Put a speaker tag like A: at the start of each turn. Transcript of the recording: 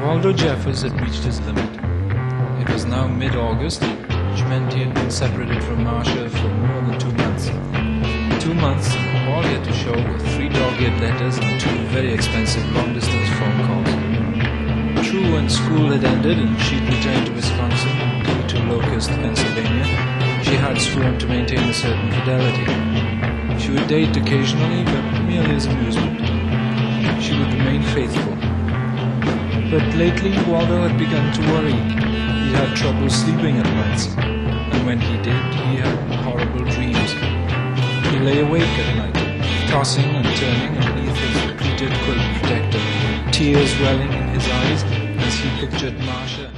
A: Waldo Jeffers had reached his limit. It was now mid-August, which meant he had been separated from Marcia for more than 2 months. 2 months, and all he had to show were 3 dog-eared letters and 2 very expensive long-distance phone calls. True, when school had ended and she'd returned to Wisconsin, due to Locust, Pennsylvania, she had sworn to maintain a certain fidelity. She would date occasionally, but merely as amusement. She would remain faithful. But lately, Waldo had begun to worry. He had trouble sleeping at nights, and when he did, he had horrible dreams. He lay awake at night, tossing and turning underneath his pleated quilt protector, tears welling in his eyes as he pictured Marcia.